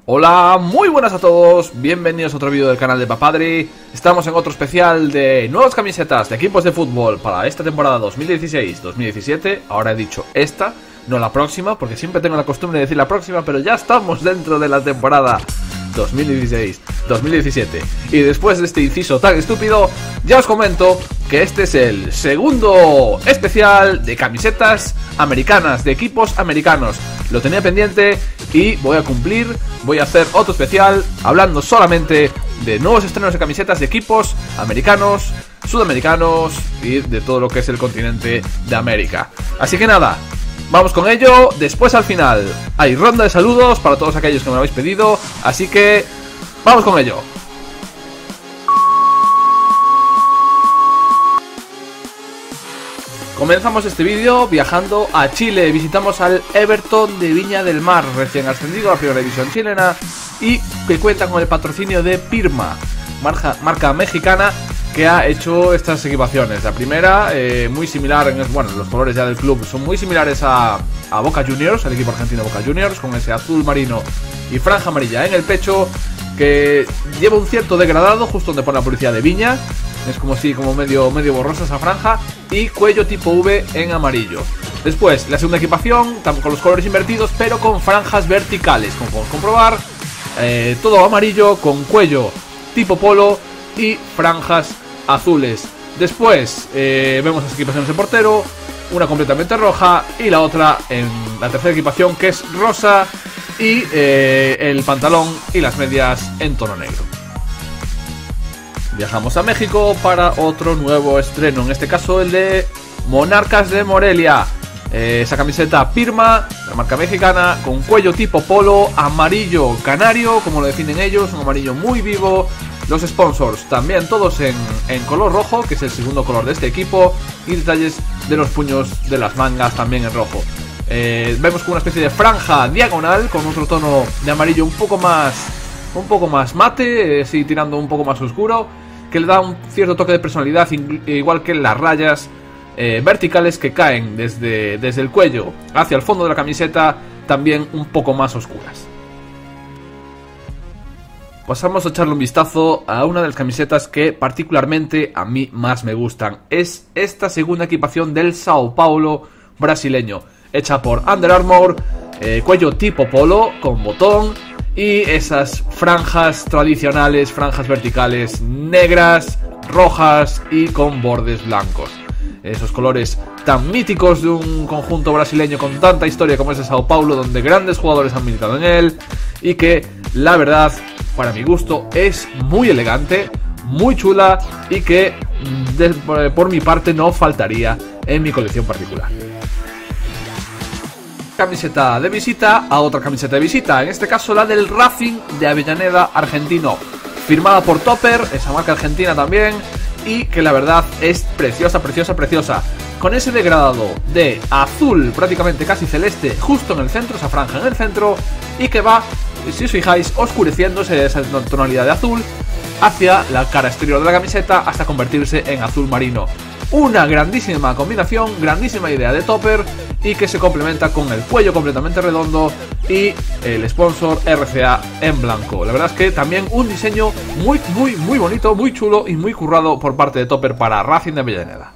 Hola, muy buenas a todos, bienvenidos a otro vídeo del canal de Papadri. Estamos en otro especial de nuevas camisetas de equipos de fútbol para esta temporada 2016-2017. Ahora he dicho esta, no la próxima, porque siempre tengo la costumbre de decir la próxima, pero ya estamos dentro de la temporada 2016-2017. Y después de este inciso tan estúpido, ya os comento que este es el segundo especial de camisetas americanas, de equipos americanos. Lo tenía pendiente y voy a cumplir, voy a hacer otro especial hablando solamente de nuevos estrenos de camisetas de equipos americanos, sudamericanos y de todo lo que es el continente de América. Así que nada, vamos con ello. Después al final hay ronda de saludos para todos aquellos que me lo habéis pedido, así que vamos con ello. Comenzamos este vídeo viajando a Chile. Visitamos al Everton de Viña del Mar, recién ascendido a la primera división chilena y que cuenta con el patrocinio de Pirma, marca mexicana que ha hecho estas equipaciones. La primera, muy similar, bueno, los colores ya del club son muy similares a Boca Juniors, al equipo argentino Boca Juniors, con ese azul marino y franja amarilla en el pecho, que lleva un cierto degradado justo donde pone la publicidad de Viña. Es como si, como medio borrosa esa franja. Y cuello tipo V en amarillo. Después, la segunda equipación, con los colores invertidos, pero con franjas verticales, como podemos comprobar. Todo amarillo, con cuello tipo polo y franjas azules. Después, vemos las equipaciones de portero, una completamente roja y la otra en la tercera equipación, que es rosa, y el pantalón y las medias en tono negro. Viajamos a México para otro nuevo estreno, en este caso el de Monarcas de Morelia. Esa camiseta Pirma, la marca mexicana, con cuello tipo polo, amarillo canario, como lo definen ellos, un amarillo muy vivo. Los sponsors también todos en color rojo, que es el segundo color de este equipo, y detalles de los puños de las mangas también en rojo. Vemos como una especie de franja diagonal con otro tono de amarillo un poco más mate, sí, tirando un poco más oscuro, que le da un cierto toque de personalidad, igual que las rayas verticales que caen desde el cuello hacia el fondo de la camiseta, también un poco más oscuras. Pasamos a echarle un vistazo a una de las camisetas que particularmente a mí más me gustan. Es esta segunda equipación del Sao Paulo brasileño, hecha por Under Armour, cuello tipo polo con botón y esas franjas tradicionales, franjas verticales negras, rojas y con bordes blancos. Esos colores tan míticos de un conjunto brasileño con tanta historia como es el Sao Paulo, donde grandes jugadores han militado en él y que, la verdad, para mi gusto, es muy elegante, muy chula y que por mi parte no faltaría en mi colección particular. Camiseta de visita a otra camiseta de visita, en este caso la del Racing de Avellaneda argentino, firmada por Topper, esa marca argentina también, y que la verdad es preciosa, preciosa, preciosa, con ese degradado de azul prácticamente casi celeste justo en el centro, esa franja en el centro, y que va, si os fijáis, oscureciéndose esa tonalidad de azul hacia la cara exterior de la camiseta hasta convertirse en azul marino. Una grandísima combinación, grandísima idea de Topper, y que se complementa con el cuello completamente redondo y el sponsor RCA en blanco. La verdad es que también un diseño muy bonito, muy chulo y muy currado por parte de Topper para Racing de Avellaneda.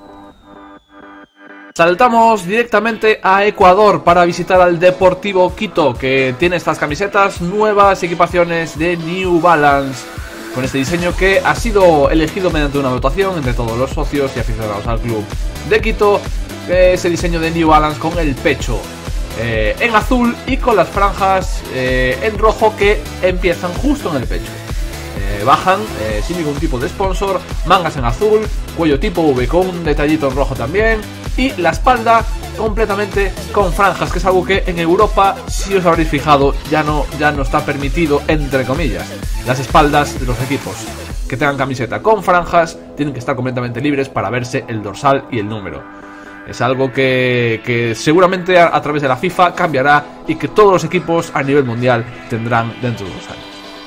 Saltamos directamente a Ecuador para visitar al Deportivo Quito, que tiene estas camisetas, nuevas equipaciones de New Balance, con este diseño que ha sido elegido mediante una votación entre todos los socios y aficionados al club de Quito. Ese diseño de New Balance con el pecho en azul y con las franjas en rojo que empiezan justo en el pecho. Bajan sin ningún tipo de sponsor, mangas en azul, cuello tipo V con un detallito en rojo también, y la espalda completamente con franjas, que es algo que en Europa, si os habréis fijado, ya no está permitido, entre comillas. Las espaldas de los equipos que tengan camiseta con franjas tienen que estar completamente libres para verse el dorsal y el número. Es algo que seguramente a través de la FIFA cambiará y que todos los equipos a nivel mundial tendrán dentro de unos años.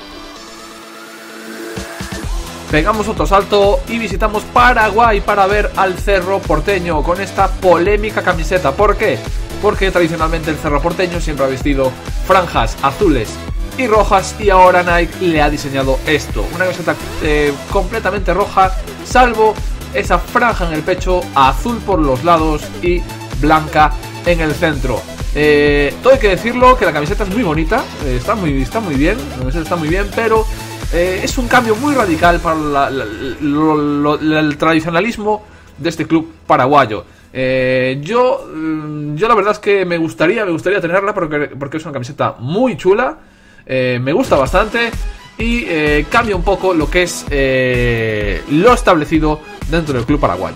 Pegamos otro salto y visitamos Paraguay para ver al Cerro Porteño con esta polémica camiseta. ¿Por qué? Porque tradicionalmente el Cerro Porteño siempre ha vestido franjas azules y rojas, y ahora Nike le ha diseñado esto, una camiseta completamente roja, salvo esa franja en el pecho, azul por los lados y blanca en el centro. Todo hay que decirlo, que la camiseta es muy bonita, está muy bien, la camiseta está muy bien, pero es un cambio muy radical para el tradicionalismo de este club paraguayo. Yo la verdad es que me gustaría tenerla porque es una camiseta muy chula, me gusta bastante y cambia un poco lo que es lo establecido dentro del club paraguayo.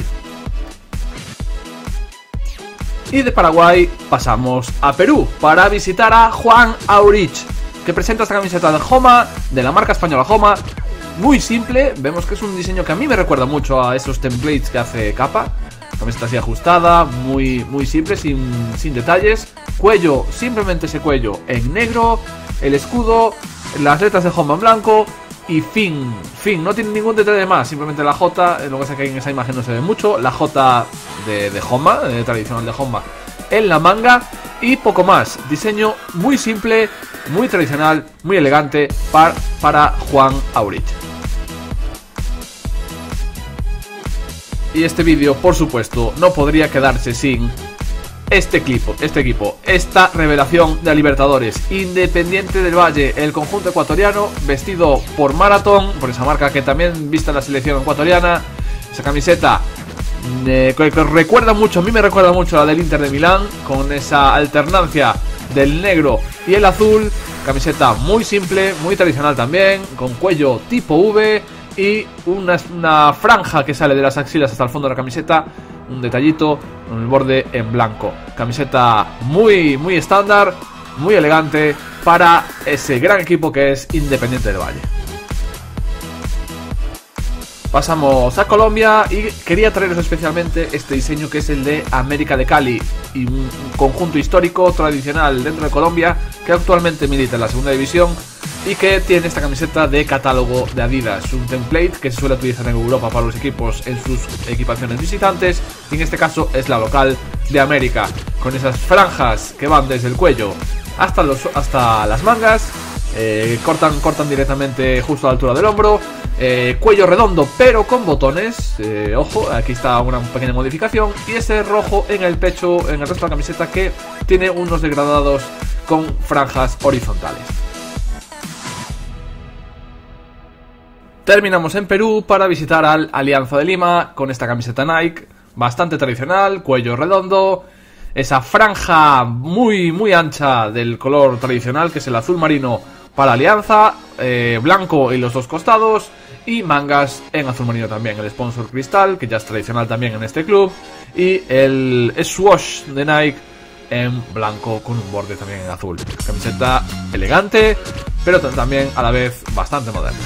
Y de Paraguay pasamos a Perú para visitar a Juan Aurich, que presenta esta camiseta de Joma, de la marca española Joma. Muy simple, vemos que es un diseño que a mí me recuerda mucho a esos templates que hace Capa. Camiseta así ajustada, muy simple, sin detalles. Cuello, simplemente ese cuello en negro. El escudo, las letras de Joma en blanco. Y fin, no tiene ningún detalle más. Simplemente la J, lo que pasa es que en esa imagen no se ve mucho. La J de Joma, tradicional de Joma, en la manga. Y poco más, diseño muy simple, muy tradicional, muy elegante para Juan Aurich. Y este vídeo, por supuesto, no podría quedarse sin este equipo, esta revelación de la Libertadores. Independiente del Valle, el conjunto ecuatoriano, vestido por Marathon, por esa marca que también viste en la selección ecuatoriana. Esa camiseta que recuerda mucho, a mí me recuerda mucho a la del Inter de Milán, con esa alternancia del negro y el azul. Camiseta muy simple, muy tradicional también, con cuello tipo V y una franja que sale de las axilas hasta el fondo de la camiseta, un detallito con el borde en blanco. Camiseta muy estándar, muy elegante para ese gran equipo que es Independiente del Valle. Pasamos a Colombia y quería traeros especialmente este diseño, que es el de América de Cali, y un conjunto histórico tradicional dentro de Colombia que actualmente milita en la segunda división y que tiene esta camiseta de catálogo de Adidas, un template que se suele utilizar en Europa para los equipos en sus equipaciones visitantes, y en este caso es la local de América, con esas franjas que van desde el cuello hasta las mangas. Cortan directamente justo a la altura del hombro. Cuello redondo pero con botones. Ojo, aquí está una pequeña modificación. Y ese rojo en el pecho, en el resto de la camiseta, que tiene unos degradados con franjas horizontales. Terminamos en Perú para visitar al Alianza de Lima con esta camiseta Nike, bastante tradicional, cuello redondo, esa franja muy ancha del color tradicional, que es el azul marino para Alianza, blanco en los dos costados y mangas en azul marino también. El sponsor cristal, que ya es tradicional también en este club, y el swoosh de Nike en blanco con un borde también en azul. Camiseta elegante, pero también a la vez bastante moderna.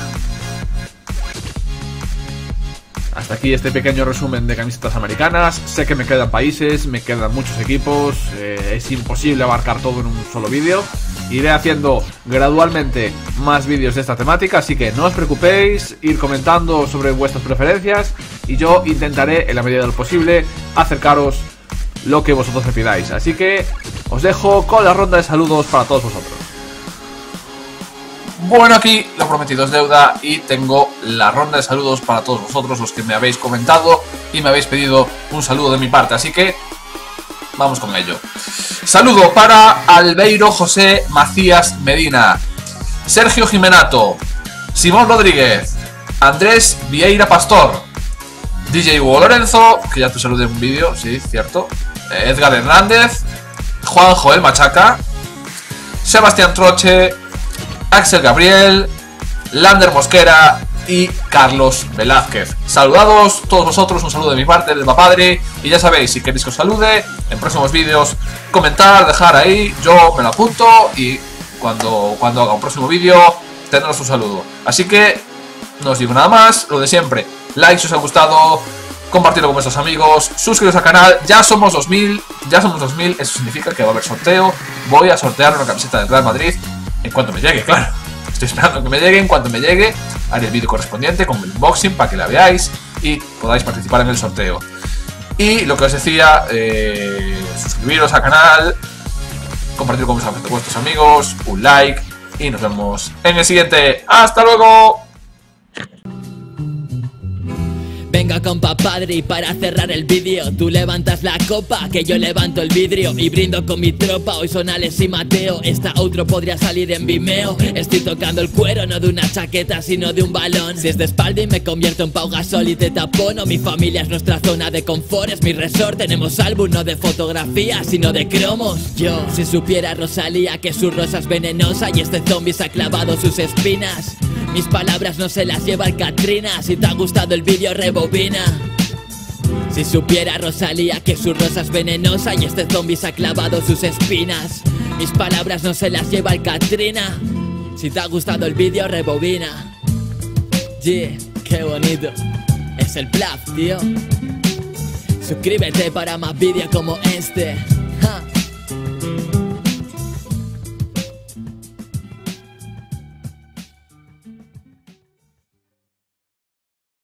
Hasta aquí este pequeño resumen de camisetas americanas. Sé que me quedan países, me quedan muchos equipos, es imposible abarcar todo en un solo vídeo. Iré haciendo gradualmente más vídeos de esta temática, así que no os preocupéis, ir comentando sobre vuestras preferencias y yo intentaré, en la medida de lo posible, acercaros lo que vosotros me pidáis. Así que os dejo con la ronda de saludos para todos vosotros. Bueno, aquí lo prometido es deuda y tengo la ronda de saludos para todos vosotros, los que me habéis comentado y me habéis pedido un saludo de mi parte, así que vamos con ello. Saludo para Albeiro José Macías Medina, Sergio Jimenato, Simón Rodríguez, Andrés Vieira Pastor, DJ Hugo Lorenzo, que ya te saludé en un vídeo, sí, cierto, Edgar Hernández, Juan Joel Machaca, Sebastián Troche, Axel Gabriel, Lander Mosquera y Carlos Velázquez. Saludados todos vosotros, un saludo de mi parte, del Mapadre. Y ya sabéis, si queréis que os salude en próximos vídeos, comentar, dejar ahí, yo me lo apunto y cuando haga un próximo vídeo tendrás un saludo. Así que no os digo nada más, lo de siempre, like si os ha gustado, compartirlo con vuestros amigos, suscribiros al canal. Ya somos 2000, eso significa que va a haber sorteo. Voy a sortear una camiseta del Real Madrid en cuanto me llegue, claro. Estoy esperando que me llegue. En cuanto me llegue, haré el vídeo correspondiente con el unboxing para que la veáis y podáis participar en el sorteo. Y lo que os decía, suscribiros al canal, compartirlo con vuestros amigos, un like, y nos vemos en el siguiente. ¡Hasta luego! Venga compa padre, y para cerrar el vídeo tú levantas la copa, que yo levanto el vidrio y brindo con mi tropa. Hoy son Alex y Mateo, esta outro podría salir en Vimeo. Estoy tocando el cuero, no de una chaqueta sino de un balón. Si es de espalda y me convierto en Pau Gasol y te tapono. Mi familia es nuestra zona de confort, es mi resort. Tenemos álbum no de fotografía sino de cromos. Yo, si supiera Rosalía que su rosa es venenosa y este zombie se ha clavado sus espinas, mis palabras no se las lleva el Katrina. Si te ha gustado el vídeo rebobina. Si supiera Rosalía que su rosa es venenosa y este zombie se ha clavado sus espinas, mis palabras no se las lleva el Katrina. Si te ha gustado el vídeo rebobina. Yeah, qué bonito. Es el Plaf, tío. Suscríbete para más vídeos como este.